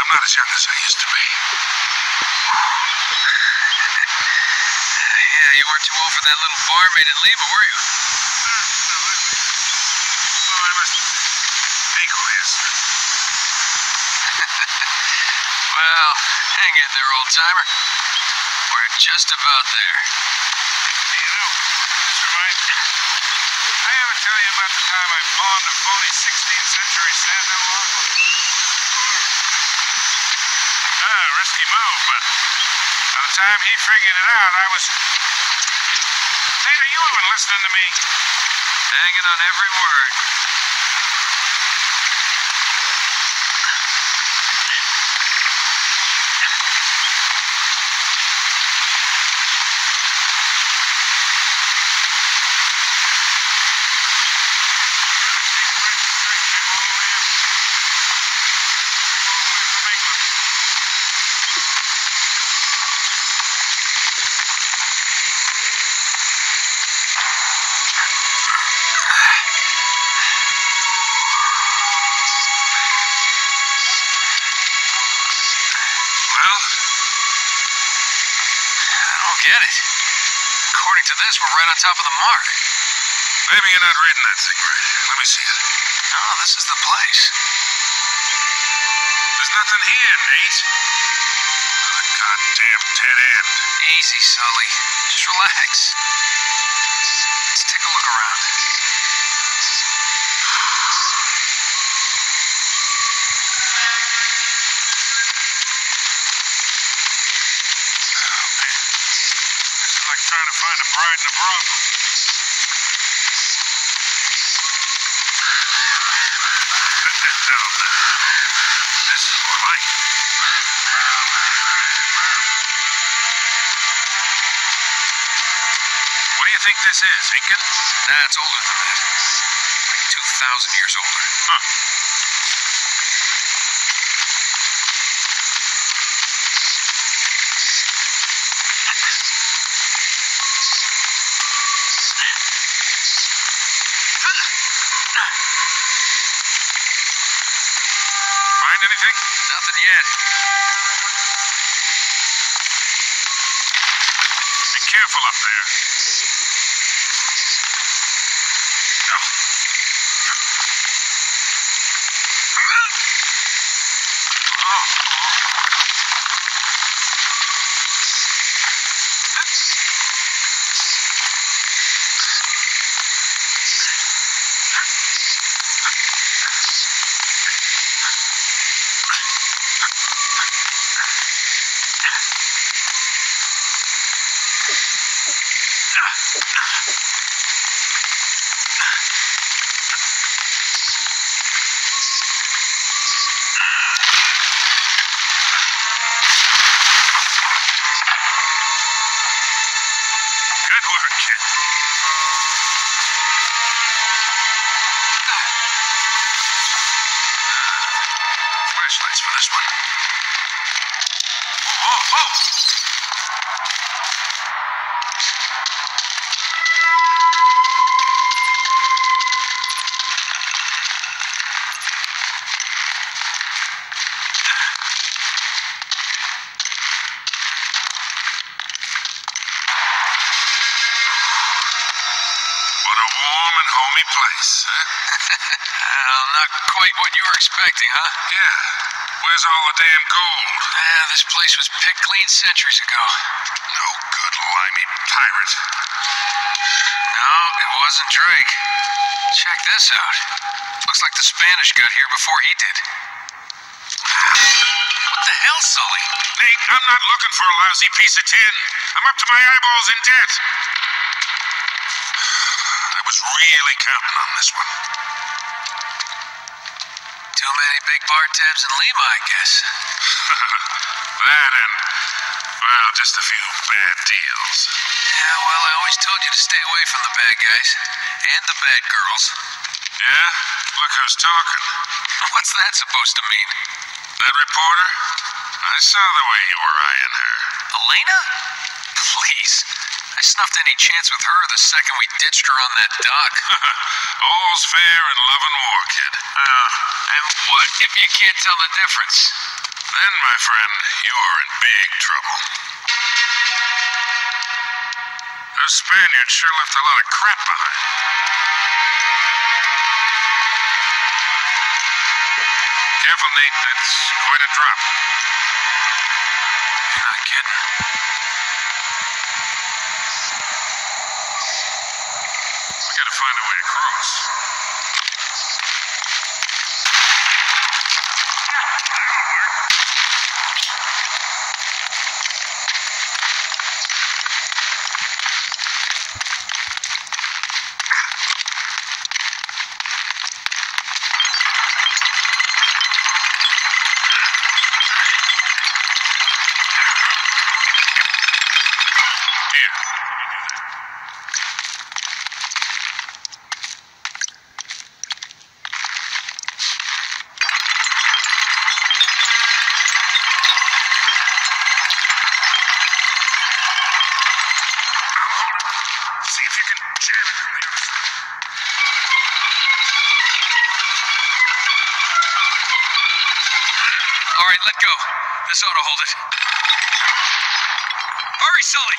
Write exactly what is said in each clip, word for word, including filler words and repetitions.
not as young as I used to be. Yeah, you weren't too old for that little barmaid in Lima, were you? Well, I was aqueous. Well, hang in there, old-timer. We're just about there. Hey, you know, this reminds me. I ever tell you about the time I pawned a phony sixteenth century Santa Claus? Ah, risky move, but by the time he figured it out, I was... Tater, you have been listening to me. Hanging on every word. Well, I don't get it. According to this, we're right on top of the mark. maybe you're not reading that thing right. Let me see it. No, this is the place. There's nothing here, Nate. Another goddamn dead end. Easy, Sully. Just relax. Let's take a look around. This is like trying to find a bride in a brothel. No, this is more like it. What do you think this is, Incan? Nah, it's older than that. Like two thousand years older. Huh. Find anything? Nothing yet. Be careful up there. No. Oh. Good work, kid. Flashlights for this one. Oh, oh, what a warm and homey place, huh? Well, not quite what you were expecting, huh? Yeah. Where's all the damn gold? Ah, this place was picked clean centuries ago. No good limey pirate. No, it wasn't Drake. Check this out. Looks like the Spanish got here before he did. What the hell, Sully? Nate, I'm not looking for a lousy piece of tin. I'm up to my eyeballs in debt. I was really counting on this one. Too many big bar tabs in Lima, I guess. That and, well, just a few bad deals. Yeah, well, I always told you to stay away from the bad guys. And the bad girls. Yeah? Look who's talking. What's that supposed to mean? That reporter? I saw the way you were eyeing her. Elena? Please. I snuffed any chance with her the second we ditched her on that dock. All's fair in love and war, kid. Uh, and what if you can't tell the difference? Then, my friend, you are in big trouble. Those Spaniards sure left a lot of crap behind. Careful, Nate. That's quite a drop. You're not kidding. We gotta find a way across. All right, let go. This ought to hold it. Hurry, Sully!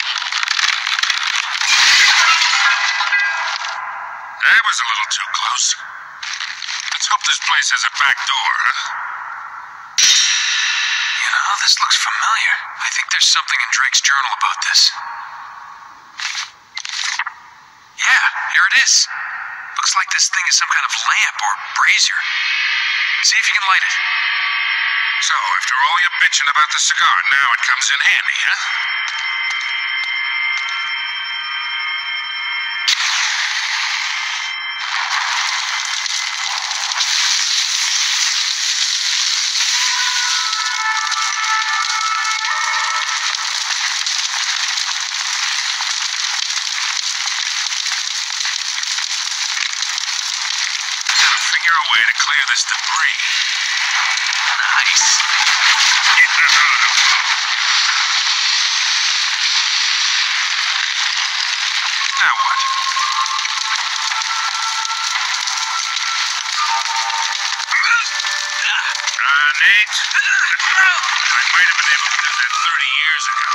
That was a little too close. Let's hope this place has a back door, huh? You know, this looks familiar. I think there's something in Drake's journal about this. Yeah, here it is. Looks like this thing is some kind of lamp or brazier. See if you can light it. So, after all your bitching about the cigar, now it comes in handy, huh? Gotta figure a way to clear this debris. Nice. Now what? Uh, Nate? I might have been able to do that thirty years ago.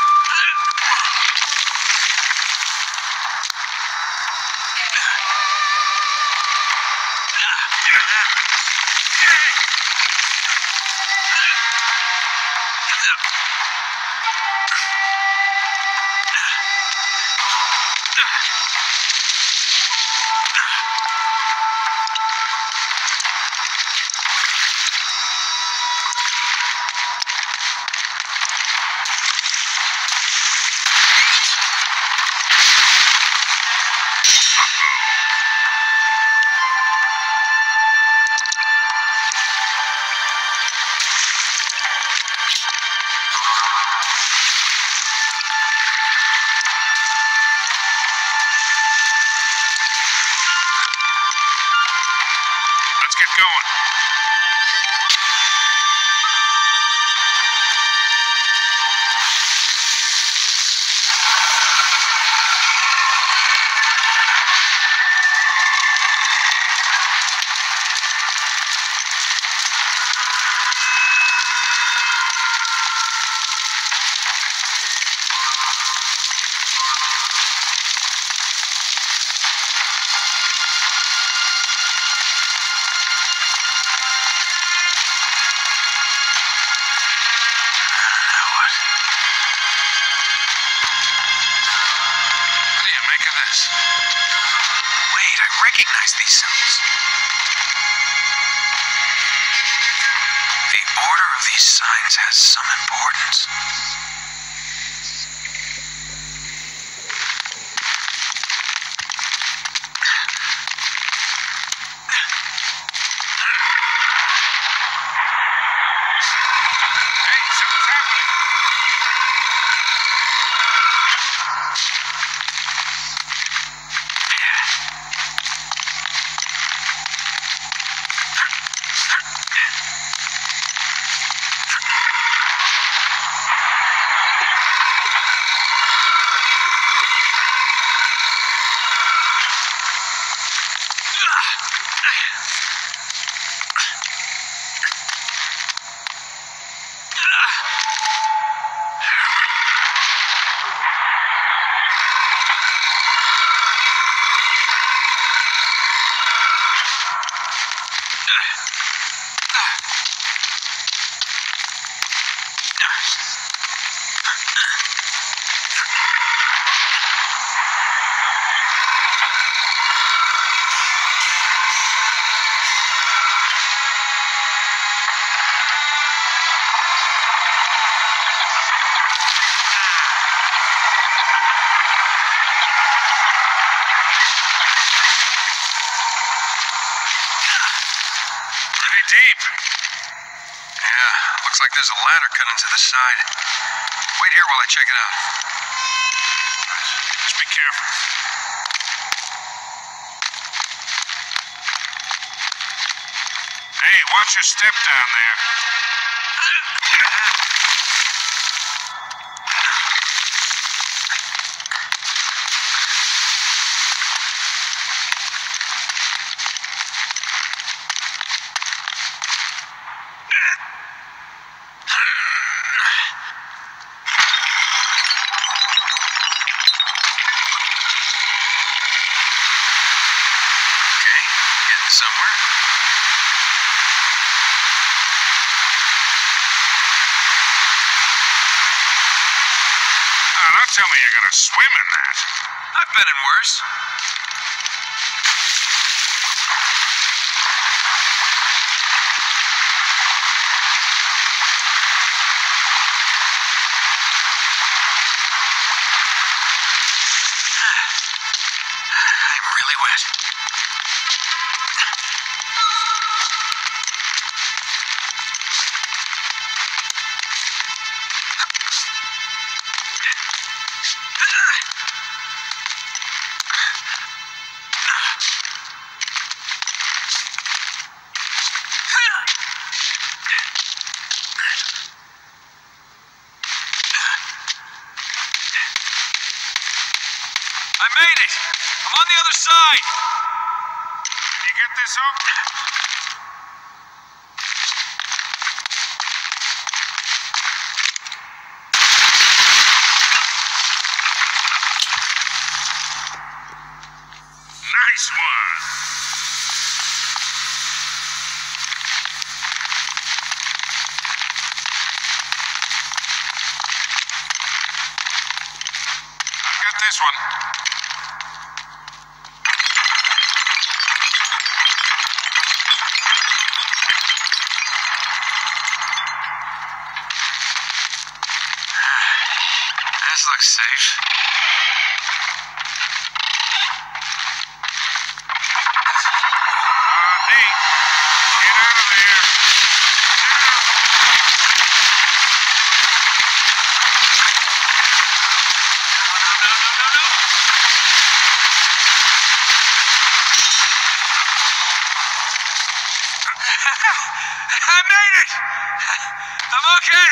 Let's get going. Wait, I recognize these sounds. The order of these signs has some importance. Hey, something's happening. Pretty deep. Yeah, looks like there's a ladder cut into the side. Wait here while I check it out. Just be careful. Hey, watch your step down there. Okay, getting somewhere. Oh, don't tell me you're gonna swim in that. I've been in worse. I'm really wet. I made it! I'm on the other side! Can you get this open? Nice one. I got this one. This looks safe. Uh, Nate, get out of there. I made it! I'm okay!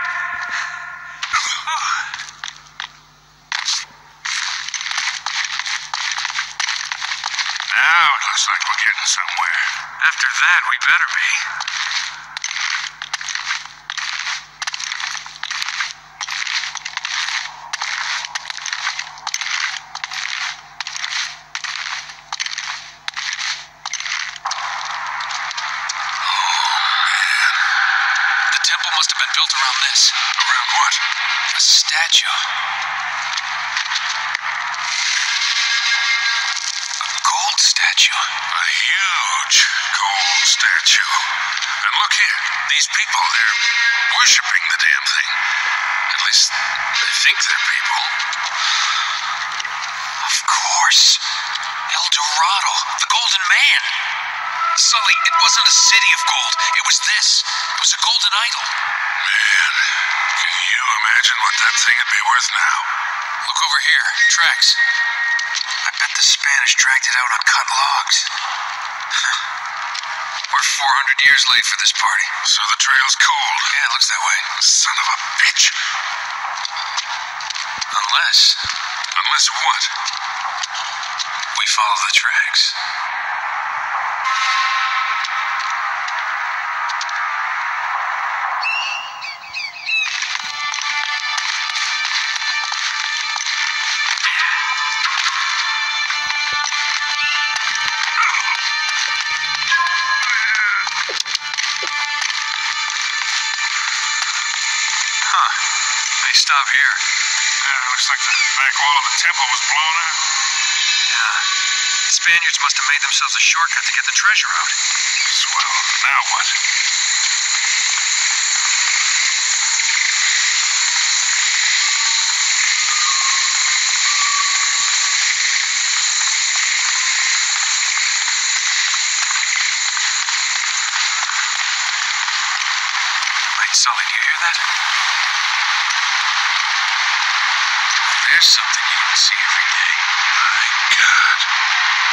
Now it looks like we're getting somewhere. After that, we better be. The temple must have been built around this. Around what? A statue. A gold statue. A huge gold statue. And look here, these people, they're worshipping the damn thing. At least they think they're people. Of course. El Dorado, the Golden Man. Sully, it wasn't a city of gold. It was this. It was a golden idol. Man, can you imagine what that thing would be worth now? Look over here. Tracks. I bet the Spanish dragged it out on cut logs. We're four hundred years late for this party. So the trail's cold. Yeah, it looks that way. Son of a bitch. Unless Unless what? we follow the tracks. Huh. They stop here. Yeah, it looks like the back wall of the temple was blown out. Yeah. The Spaniards must have made themselves a shortcut to get the treasure out. Swell. Now what? Sully, do you hear that? There's something you don't see every day. My God.